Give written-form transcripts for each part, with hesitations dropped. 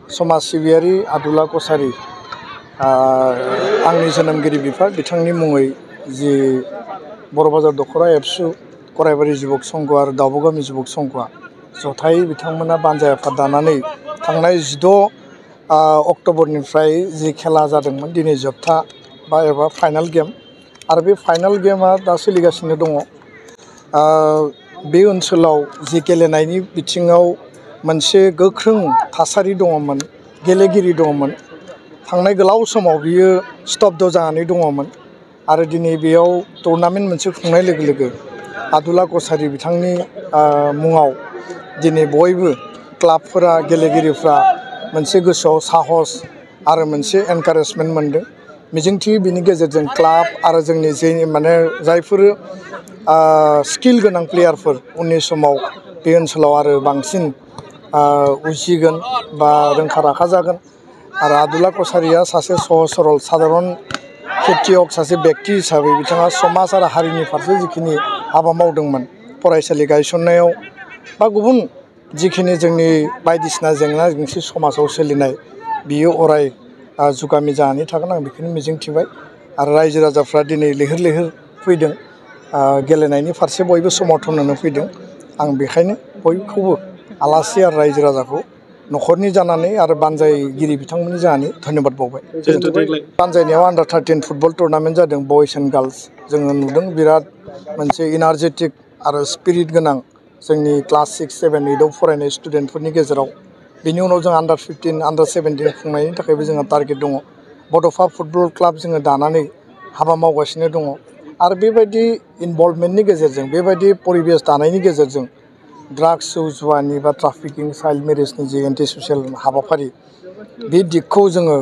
समाज सिबियारि आदुला कसारी आंनि जोनोमगिरि बिफा बिथांनि मुङै जि बर' बाजार दखरा एबसु गरायबारि जुबक संघ आरो दावबगामि जुबक संघआ जथायै बिथांमोना बानजाय आफाद दानानै थांनाय 16 अक्ट'बरनिफ्राय जि खेला जादोंमोन दिनै जोबथा एबा फाइनाल गेम आरो बे फाइनाल गेमा दा सोलिगासिनो दङ। बे ओनसोलाव जि गेलेनायनि बिथिङाव मोनसे गोख्रों थासारि दङमोन, गेलेगिरि दङमोन। थांनाय गोलाव समाव बियो स्तब्ध जानानै दङमोन आरो दिनै बेयाव टुर्नामेन्ट मोनसे खुंनाय लोगो लोगो आदुला कसारी बिथांनि मुङाव दिनै बयबो क्लाबफोरा गेलेगिरिफ्रा मोनसे गोसोआव साहस आरो मोनसे एनकारेजमेन्ट मोनदों। मिजिंथियो बिनि गेजेरजों क्लाब आरो जोंनि जायफोर स्किल गोनां प्लेयारफोर उननि समाव बे ओनसोलाव आरो बांसिन उजिगोन बा रोंखा राखा जागोन। आरो आदुला कसारीया सासे सहज सरल साधारन खेथियक सासे बेक्ति हिसाबै बिथाङा समाज आरो हारिनि फारसे जिखिनि हाबा मावदोंमोन फरायसालि गायसननायाव बा गुबुन जिखिनि जोंनि बायदिसिना जेंना जेंसि समाजाव सोलिनाय बियो अराय जुगामि जानानै थागोन आं बेखौनो मिजिंथिबाय। आरो रायजो राजाफ्रा दिनै लैहोर लैहोर फैदों, गेलेनायनि फारसे बयबो समर्थन होनो फैदों। आं बेखायनो बयखौबो आलासि आरो रायजो राजाखौ न'खरनि जानानै आरो बानजायगिरि बिथांमोननि जानानै धन्यबाद बावबाय। बानजायनायाव आन्डार 13 फुटबल टुर्नामेन्ट जादों बयस एन्ड गार्लस। जोङो नुदों बिराद मोनसे इनारजेटिक आरो स्पिरिट गोनां जोंनि क्लास 6, 7, 8आव फरायनाय स्टुडेन्टफोरनि गेजेराव। बेनि उनाव जों आन्डार 15, आन्डार 17 खुंनायनि थाखायबो जोंहा टारगेट दङ। बड'फा फुटबल क्लाब जोङो दानानै हाबा मावगासिनो दङ आरो बेबायदि इनभल्भमेन्टनि गेजेरजों बेबायदि परिबेस दानायनि गेजेरजों ड्राग्स जौ जुवानि बा ट्राफिकिं चाइल्ड मेरेजनि जि एन्टि ससियेल हाबाफारि बे दिगखौ जोङो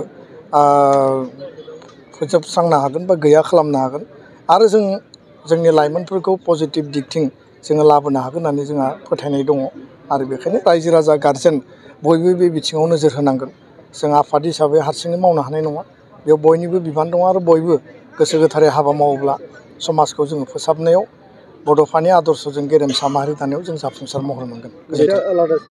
फोजोबस्रांनो हागोन बा गैया खालामनो हागोन आरो जों जोंनि लाइमोनफोरखौ पजिटिभ दिगथिं जोङो लाबोनो हागोन होननानै जोंहा फोथायनाय दङ। आरो बेखायनो रायजो राजा गारजेन बयबो बे बिथिङाव नोजोर होनांगोन। जों आफाद हिसाबै हारसिङै मावनो हानाय नङा, बेयाव बयनिबो बिबान दङ आरो बयबो गोसो गोथारै हाबा मावोब्ला समाजखौ जोङो फोसाबनायाव बड'फानि आदर्शजों गेरेमसा माहारि दानायाव जों जाफुंसार महर मोनगोन।